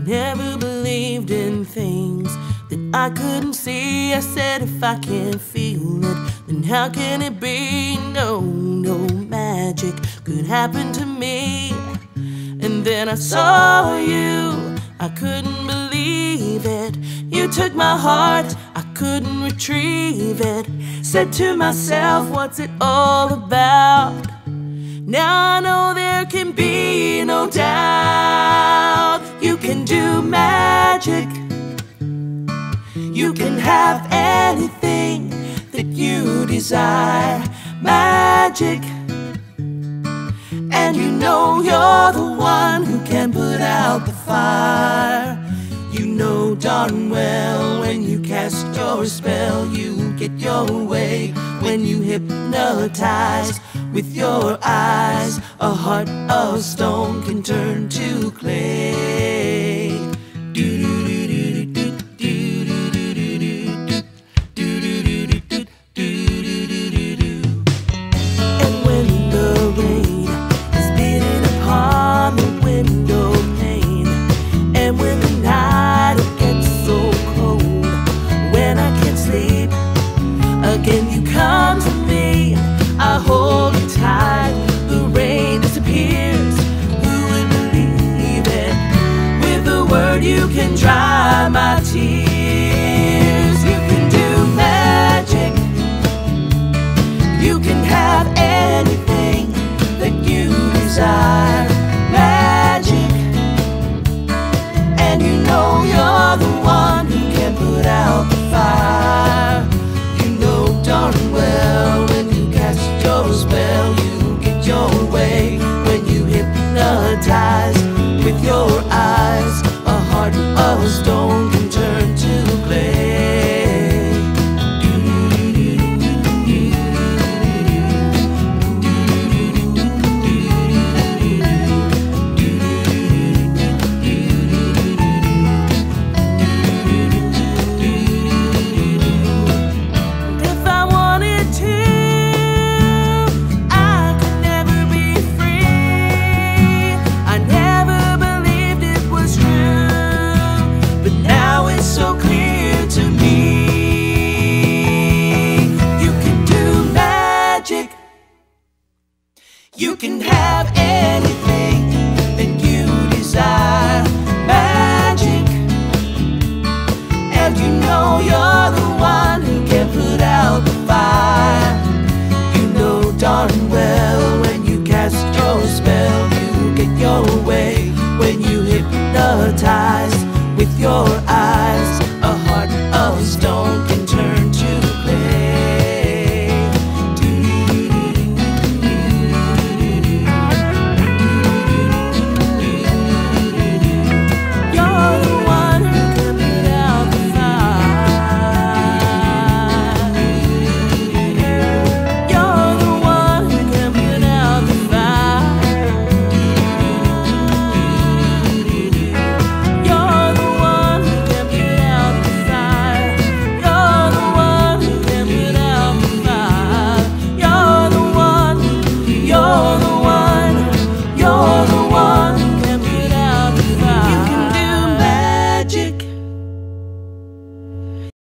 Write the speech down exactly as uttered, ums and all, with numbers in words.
never believed in things that I couldn't see. I said if I can't feel it, then how can it be? No, no magic could happen to me. And then I saw you, I couldn't believe it. You took my heart, I couldn't retrieve it. Said to myself, what's it all about? Now I know there can be no doubt. You can do magic. You can have anything that you desire. Magic. And you know you're the one who can put out the fire. You know darn well when you cast your spell, you get your way. When you hypnotize with your eyes, a heart of stone can turn to clay. And when the rain is beating upon the window pane, and when the night gets so cold, when I can't sleep, again you come to me. I hold you tight, the rain disappears. Who would believe it? With a word you can dry my tears. You can do magic. You can have anything that you desire. Magic. And you know you're the one who can put out the fire. You know darn well when you cast your spell, you get your way. When you hypnotize with your eyes, a heart of stone can turn to clay. If I wanted to, I could never be free. I never believed it was true, but now it's so clear to me. You can do magic. You can have anything that you desire. Magic. And you know you're the one who can put out the fire. You know darn well when you cast your spell, you get your way. When you hypnotize with your eyes,